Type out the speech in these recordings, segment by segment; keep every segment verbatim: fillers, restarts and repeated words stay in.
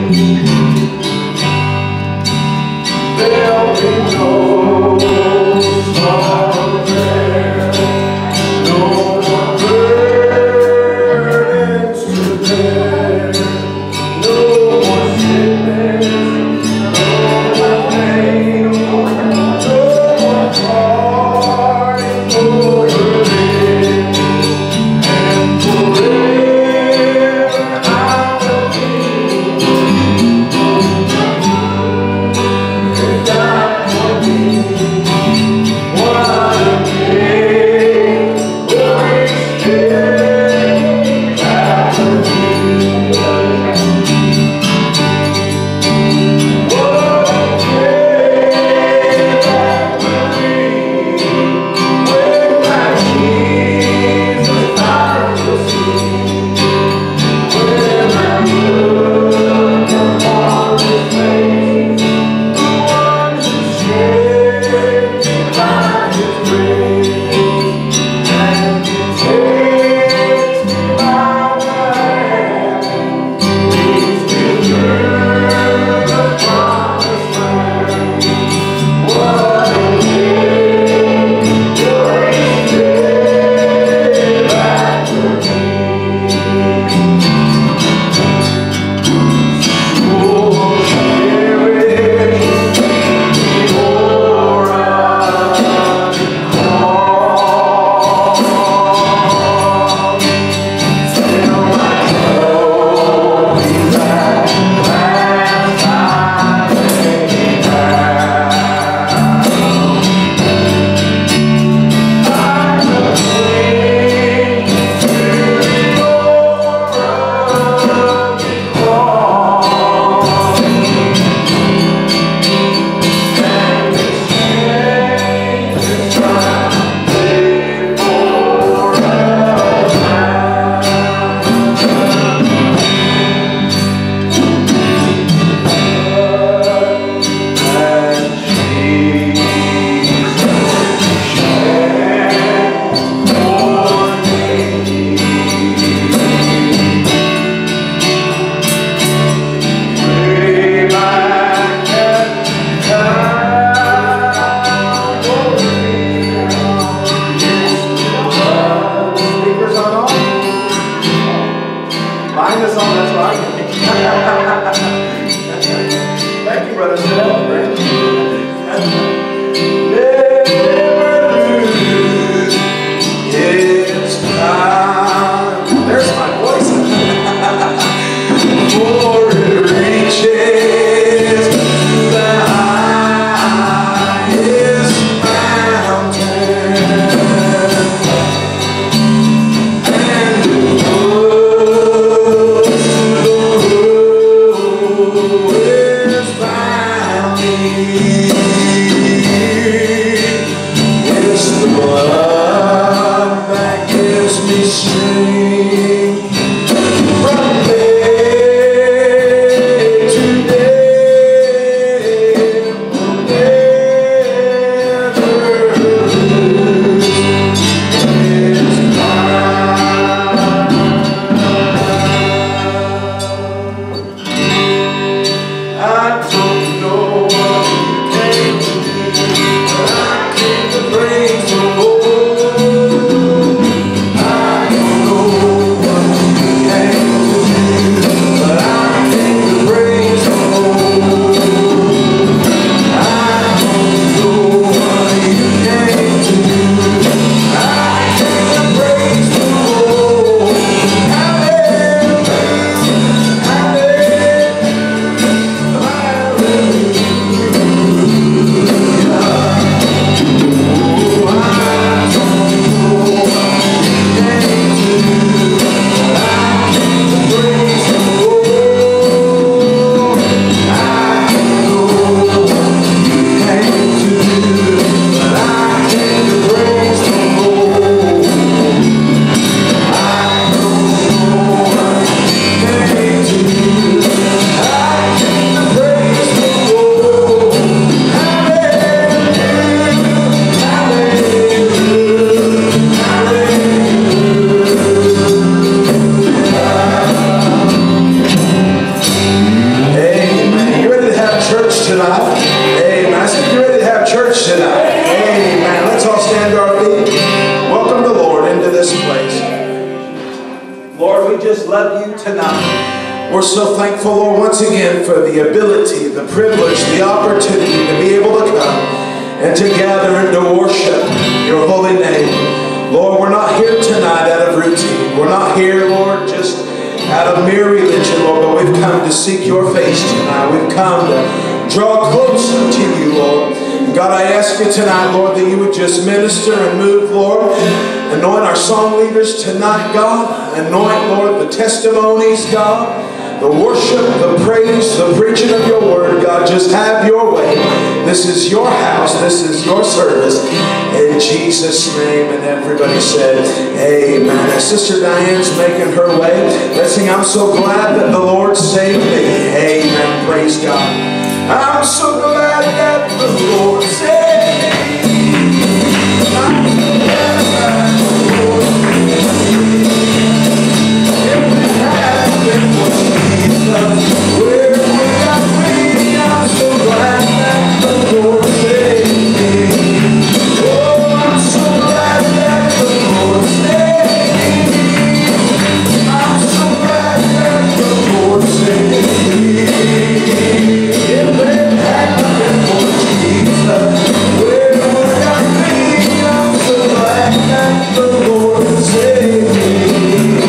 There'll be no sorrow there, no more burdens to bear, no more sickness, no more pain, no more heartache, no more pain, and forever I will be. Mind us on, that's right. Thank you, brother. It's time. There's my voice. For it reaches to the highest mountain. And it goes is found me. It's the blood that gives me strength from day to day. Will never lose its power. I don't know what you came to do, but I came to bring some hope. I don't know what you came to do, but I came to bring some hope. I don't know what you came to do, I came to bring some hope. Hallelujah, hallelujah. tonight. Amen. I said you're ready to have church tonight. Amen. Let's all stand to our feet. Welcome the Lord into this place. Lord, we just love you tonight. We're so thankful, Lord, once again for the ability, the privilege, the opportunity to be able to come and to gather and to worship your holy name. Lord, we're not here tonight out of routine. We're not here, Lord, just out of mere religion, Lord, but we've come to seek your face tonight. We've come to draw closer to you, Lord. God, I ask you tonight, Lord, that you would just minister and move, Lord. Anoint our song leaders tonight, God. Anoint, Lord, the testimonies, God. The worship, the praise, the preaching of your word, God. Just have your way. This is your house. This is your service. In Jesus' name. And everybody said, amen. As Sister Diane's making her way, let's sing, I'm so glad that the Lord saved me. Amen. Praise God. I'm so glad that the Lord saved me. I'm so glad that the Lord saved me. If it had been for Jesus, where would I be? I'm so glad that the Lord saved me. Oh, I'm so glad that the Lord saved me. I'm so glad that the Lord saved me. If it had been for Jesus, where would I be? I'm so glad that the Lord saved me.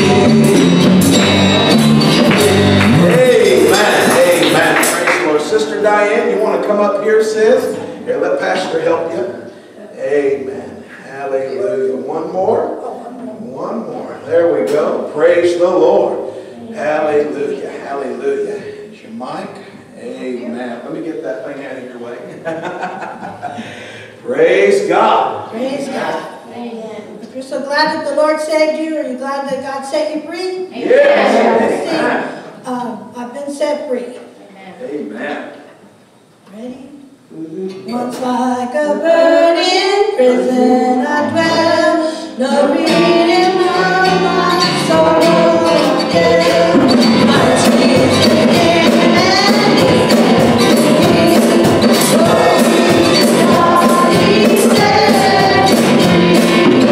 Amen, amen. Praise the Lord. Sister Diane, you want to come up here, sis? Here, let Pastor help you. Amen. Hallelujah. One more. One more. There we go. Praise the Lord. Hallelujah. Hallelujah. Is your mic? Amen. Let me get that thing out of your way. Praise God. Praise God. Amen. If you're so glad that the Lord saved you, are you glad that God set you free? Yes. Amen. Um, I've been set free. Amen. Ready? Once like a bird in prison I dwell, no reading of my sorrow again. My tears again and oh, he's God, he set me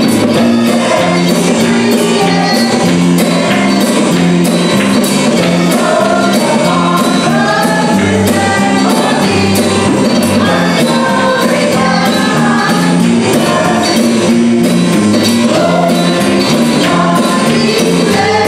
free.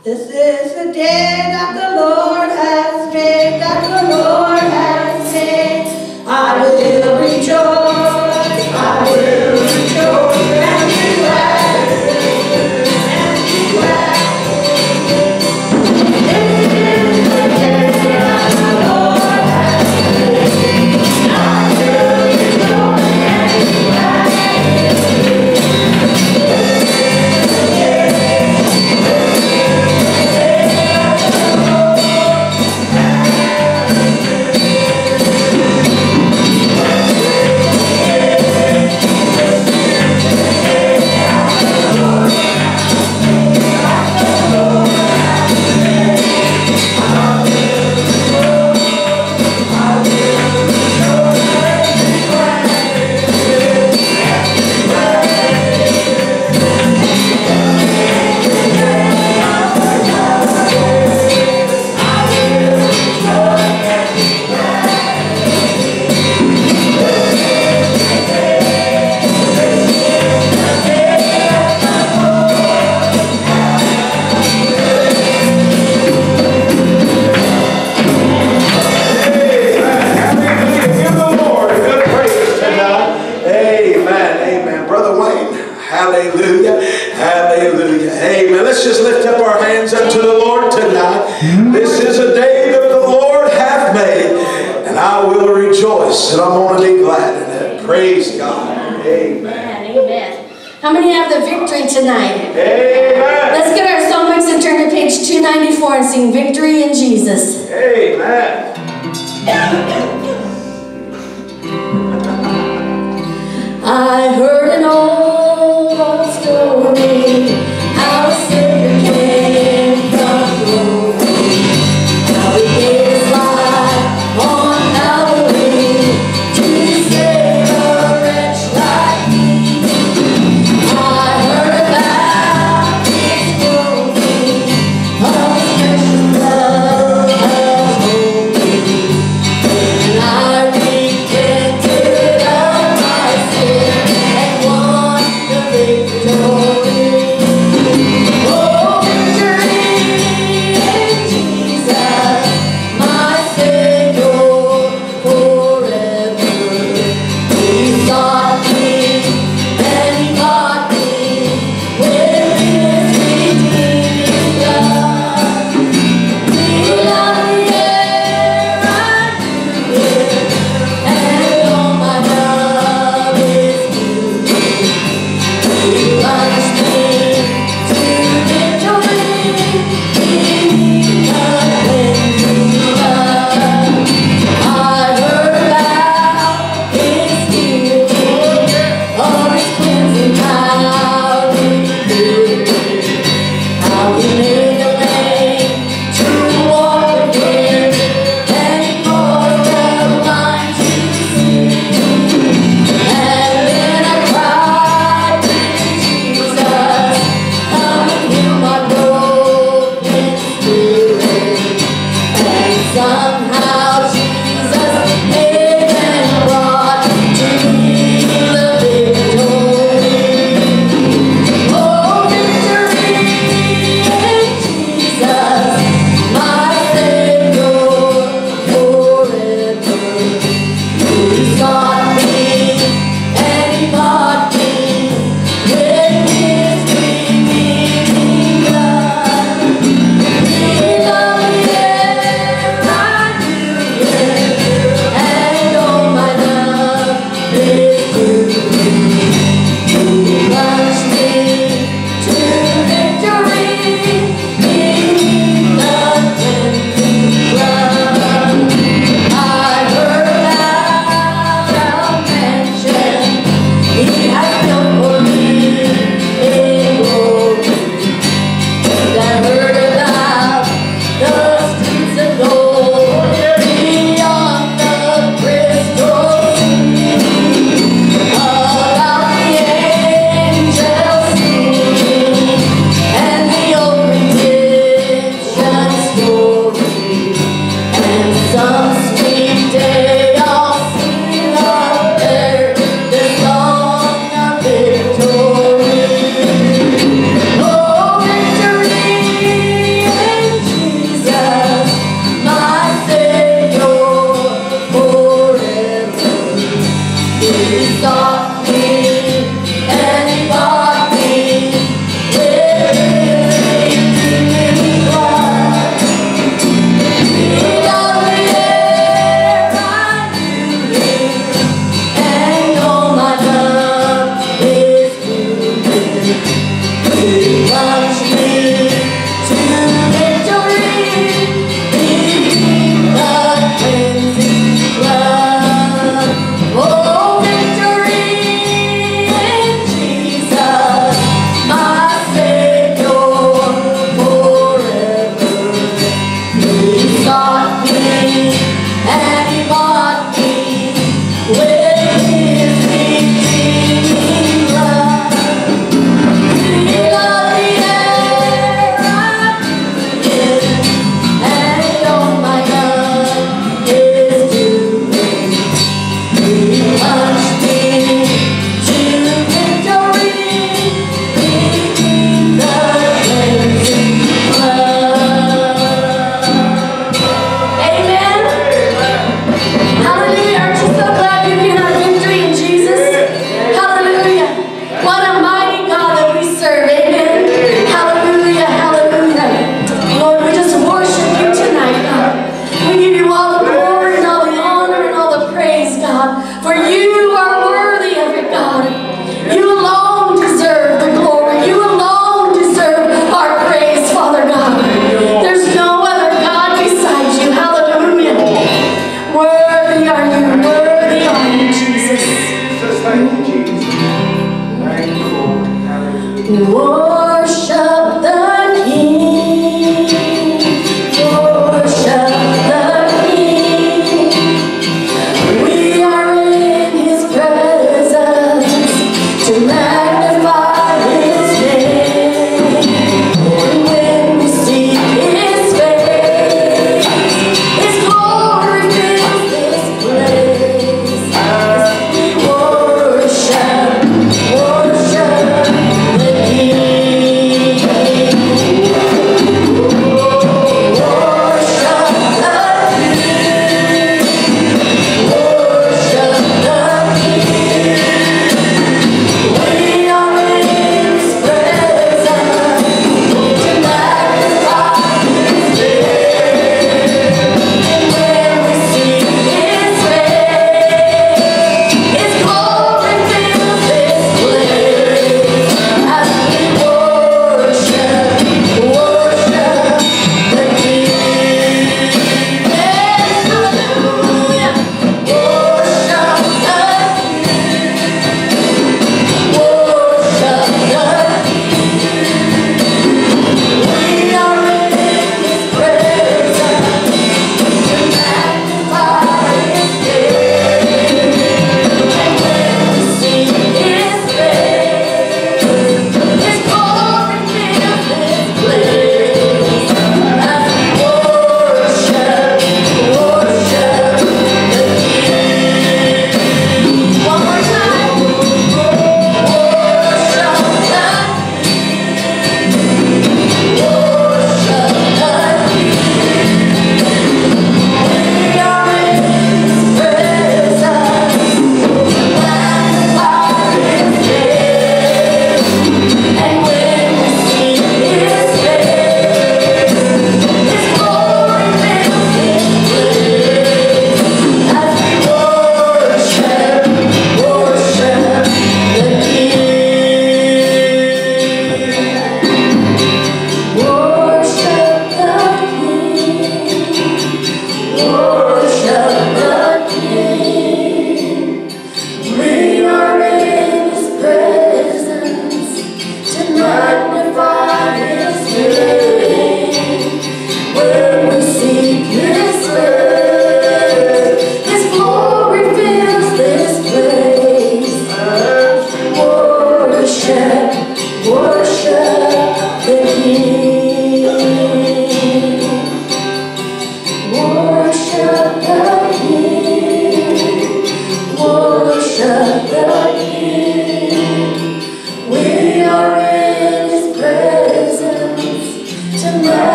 This is the day that the Lord has made, that the Lord has made. I will rejoice, I will rejoice and be glad, and be glad. This is the day that the Lord has made. I will rejoice and be glad. Hallelujah. Hallelujah. Amen. Let's just lift up our hands unto the Lord tonight. This is a day that the Lord hath made, and I will rejoice, and I'm going to be glad in it. Praise God. Amen. Amen. Amen. How many have the victory tonight? Amen. Let's get our songbooks and turn to page two ninety-four and sing Victory in Jesus. Amen. I heard an old, old story, how a Savior came from glory, how He gave His life on Calvary to save a wretch like me. I heard about His broken, of His precious blood has holy, and I repented of my sin and won the victory. Oh, victory in Jesus, my Savior forever. He sought me and He bought me with His redeeming blood. He loved me ere I knew Him, and all my love is due. He plunged me to victory, He uncleansing love. I heard about His healing, of His cleansing power revealed, how He made a lame to walk again, and He caused the blind to see. And then I cried to Jesus, come and heal my broken spirit. And somehow Jesus came and brought to me the victory. Oh, victory in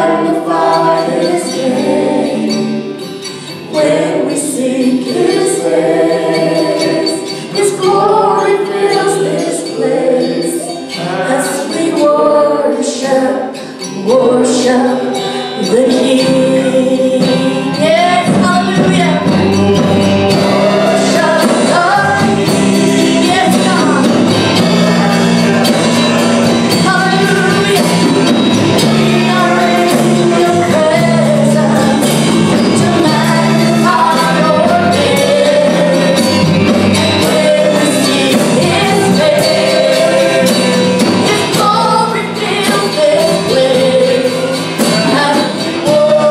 magnify His name. When we seek His face, His glory fills this place. As we worship, worship the King. Yes, hallelujah. Worship the King. Yes, God. Hallelujah. We are in Your presence to magnify Your name. When we seek His face, His glory fills this place. As we worship,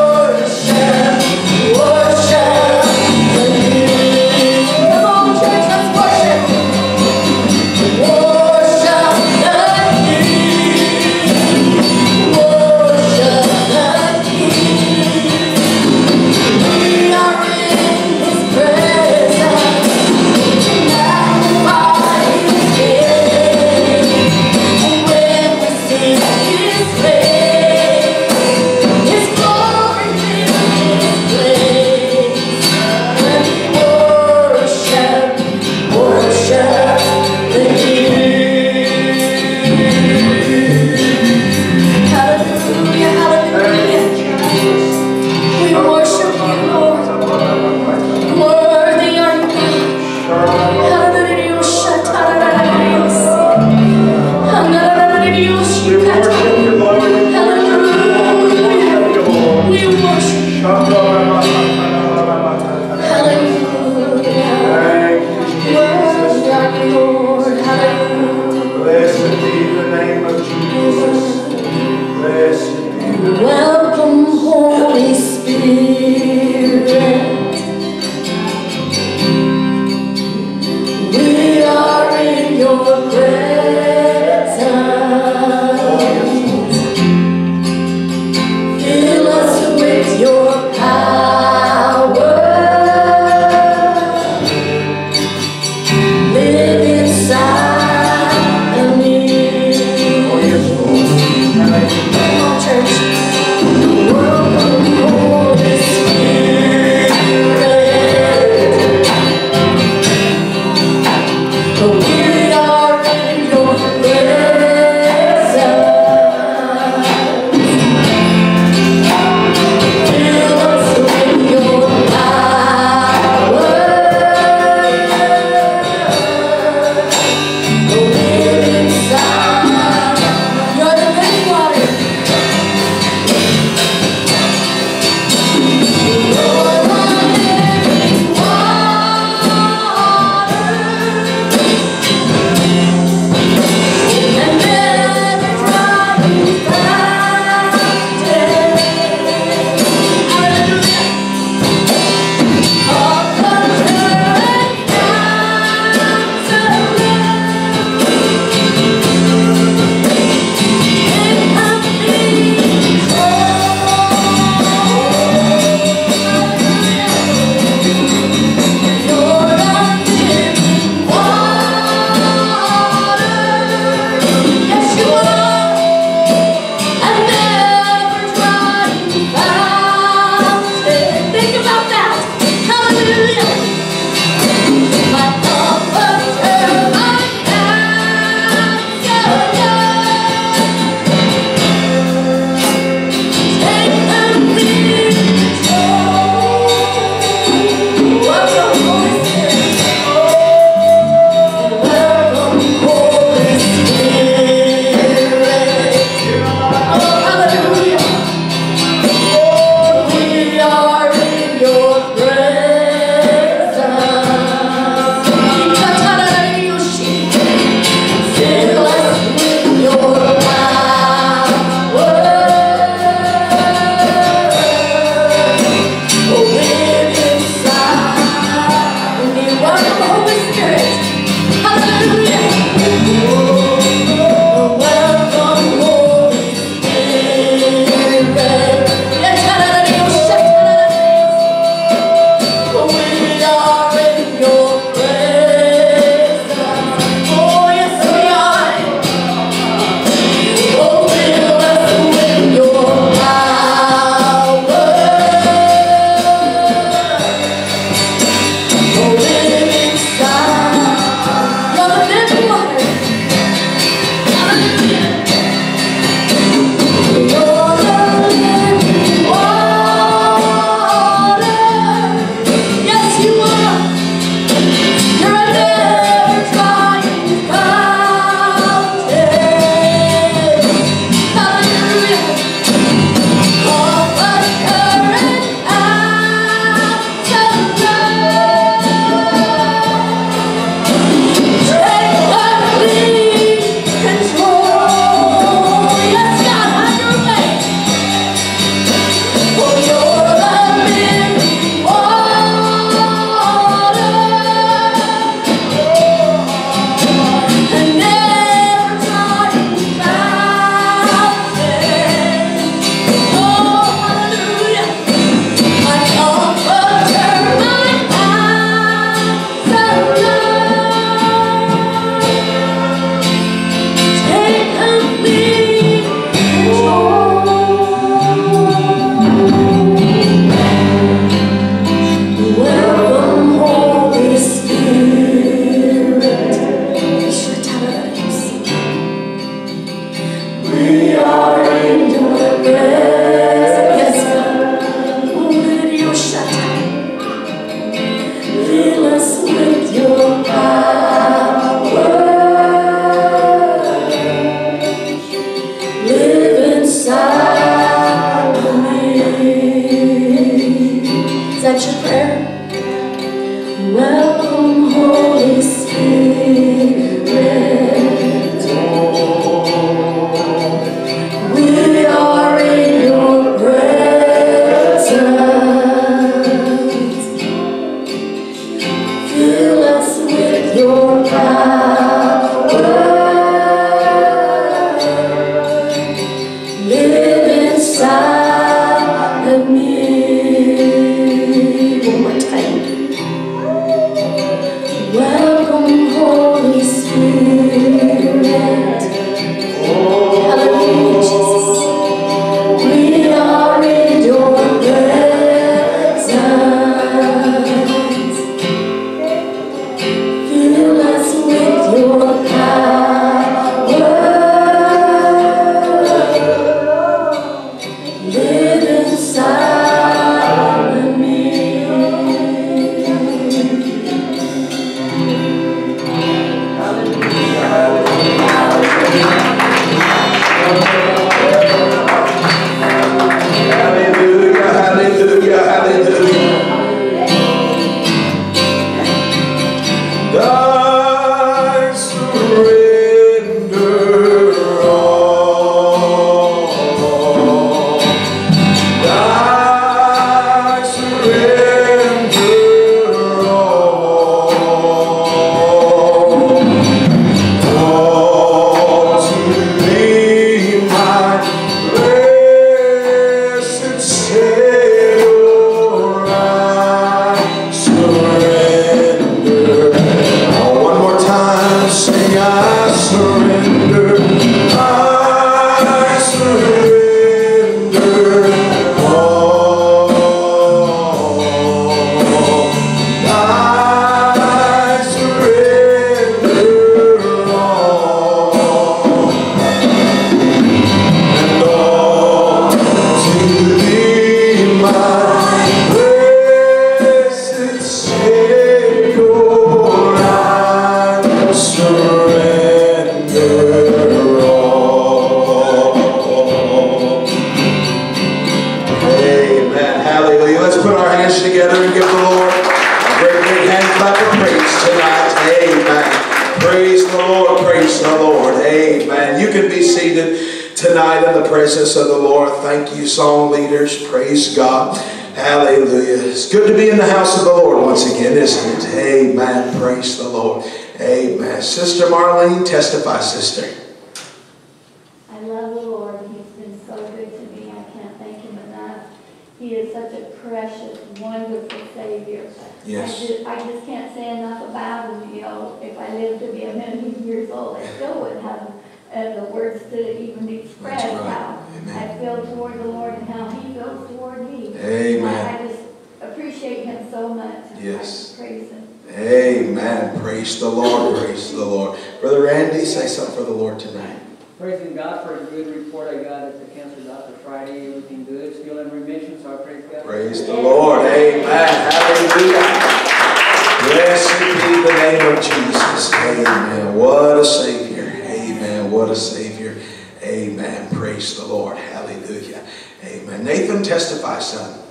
Tonight in the presence of the Lord. Thank you, song leaders. Praise God. Hallelujah. It's good to be in the house of the Lord once again, isn't it? Amen. Praise the Lord. Amen. Sister Marlene, testify, sister. I love the Lord. He's been so good to me. I can't thank him enough. He is such a precious, wonderful Savior. Yes. I just, I just can't say enough about him. You know, if I lived to be a million years old, I still wouldn't have uh, the words to even express That's right. how Amen. I feel toward the Lord and how he feels toward me. Amen. I, I just appreciate him so much. Yes. I praise him. Amen. Praise the Lord. Praise the Lord. Brother Randy, say something for the Lord tonight. Praising God for a good report I got at the cancer doctor Friday. Everything good, still in remission, so I praise God. Praise the Lord. Amen. Hallelujah. Blessed be the name of Jesus. Amen. What a Savior. Amen. What a Savior. Amen. Praise the Lord. Hallelujah. Amen. Nathan, testify, son.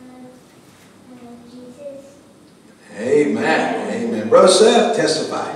Amen. Amen. Brother Seth, testify.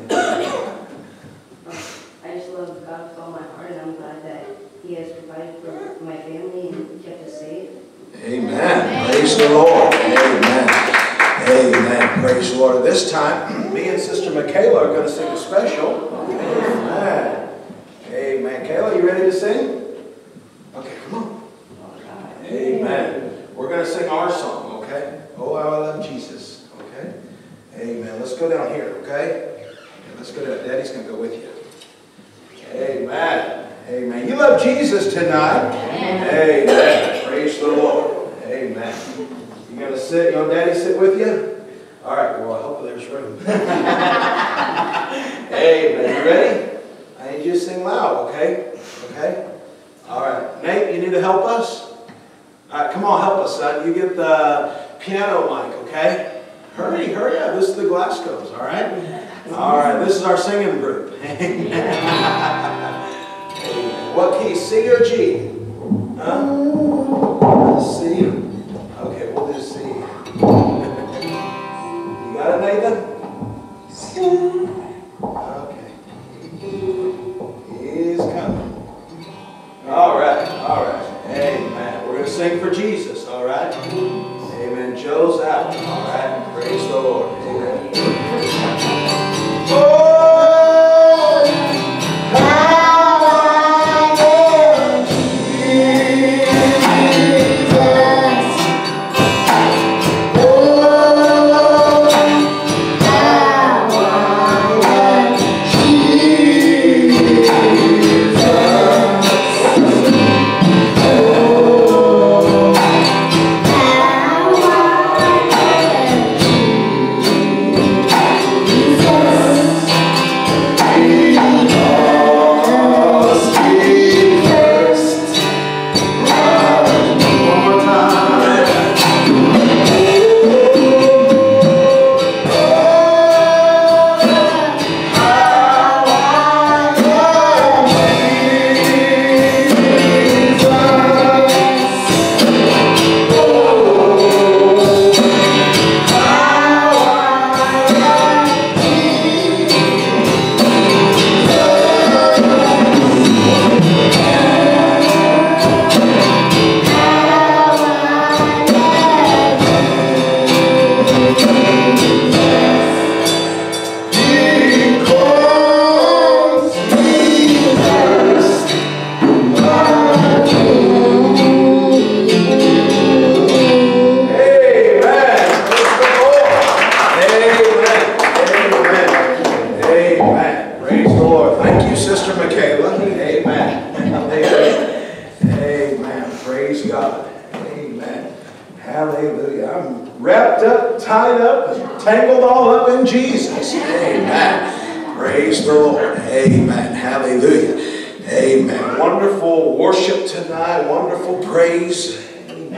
I just love God with all my heart, and I'm glad that he has provided for my family and kept us safe. Amen. Praise the Lord. Amen. Amen. Praise the Lord. At this time, me and Sister Michaela are going to sing a special. Amen. Amen. Kayla, you ready to sing? Okay, come on. Amen. We're going to sing our song, okay? Oh, how I love Jesus. Okay? Amen. Let's go down here, okay? Yeah, let's go down. Daddy's going to go with you. Amen. Amen. You love Jesus tonight. Amen. Amen. Praise the Lord. Amen. You going to sit? You want Daddy sit with you? All right. Well, hopefully there's room. Amen. You ready? I need you to sing loud, okay? Okay? All right. Nate, you need to help us? All right, come on, help us, son. You get the piano mic, okay? Hurry, hurry up. This is the Glasgow's, all right? All right, this is our singing group. What key, C or G? Huh? C? Okay, we'll do C. You got it, Nathan? C. Okay. He's coming. All right, all right. Amen. We're going to sing for Jesus, all right? Amen. Joe's out, all right? Praise the Lord. Amen. Oh!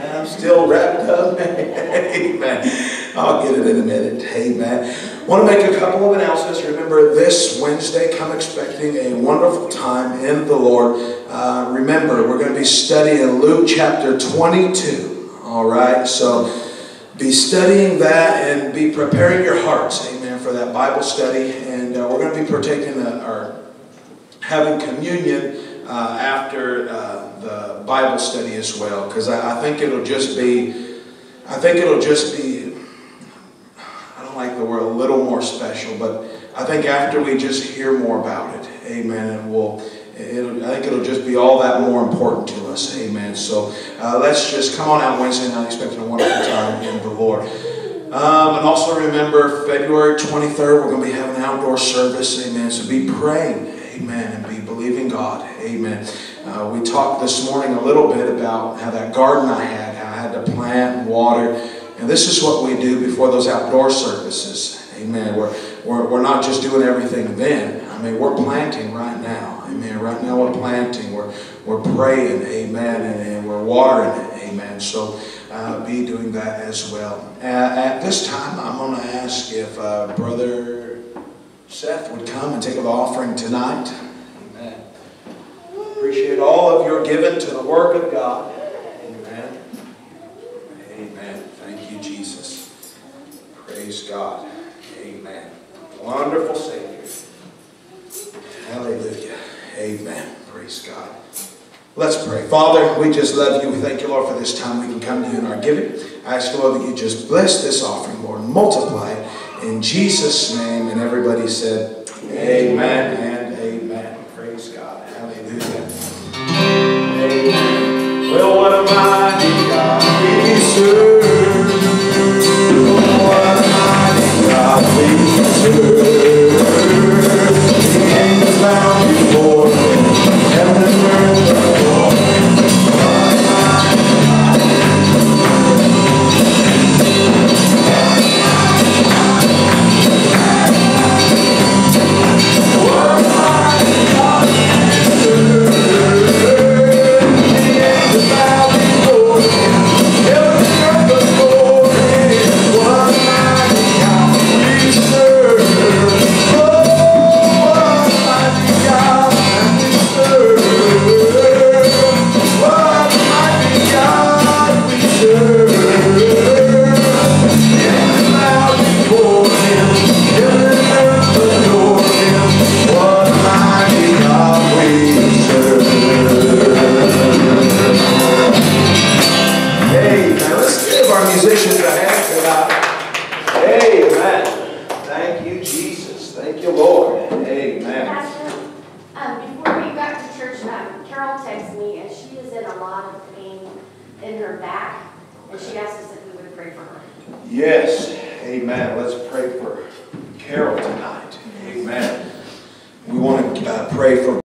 I'm still wrapped up. Amen. I'll get it in a minute. Amen. I want to make a couple of announcements. Remember, this Wednesday, come expecting a wonderful time in the Lord. Uh, remember, we're going to be studying Luke chapter twenty-two. All right, so be studying that and be preparing your hearts, amen, for that Bible study. And uh, we're going to be partaking the, or having communion uh, after uh, the Bible study as well, because I, I think it'll just be, I think it'll just be, I don't like the word a little more special, but I think after we just hear more about it, amen, and we'll, it'll, I think it'll just be all that more important to us, amen. So uh, let's just come on out Wednesday night expecting a wonderful time in the Lord. Um, and also remember, February twenty-third, we're going to be having an outdoor service, amen. So be praying, amen, and be believing God, amen. Uh, we talked this morning a little bit about how that garden I had, how I had to plant and water. And this is what we do before those outdoor services, amen. We're, we're, we're not just doing everything then. I mean, we're planting right now, amen. Right now we're planting, we're, we're praying, amen, and, and we're watering it, amen. So uh, be doing that as well. Uh, at this time, I'm going to ask if uh, Brother Seth would come and take the offering tonight. Amen. Appreciate all of your giving to the work of God. Amen. Amen. Thank you, Jesus. Praise God. Amen. Wonderful Savior. Hallelujah. Amen. Praise God. Let's pray. Father, we just love you. We thank you, Lord, for this time we can come to you in our giving. I ask, Lord, that you just bless this offering, Lord, and multiply it in Jesus' name. And everybody said, amen and amen. Praise God. Hallelujah. Amen. Well, what a mighty God we serve. What a mighty God we serve. The angels bow before him. Heaven and earth adore him. What a mighty God we serve. What a mighty God we serve. The angels bow before him. Heaven and earth adore him. What a mighty God we serve. Oh, what a mighty God we serve. What a mighty God we serve. Heaven bow before him. Heaven and earth adore him. What a mighty God we serve. Amen. Let's give our musicians a hand tonight. Amen. Thank you, Jesus. Thank you, Lord. Amen. Pastor, um, before we got to church, um, Carol texted me, and she is in a lot of pain in her back, and she asked us if we would pray for her. Yes. Amen. Let's pray for Carol tonight. Amen. We want to uh, pray for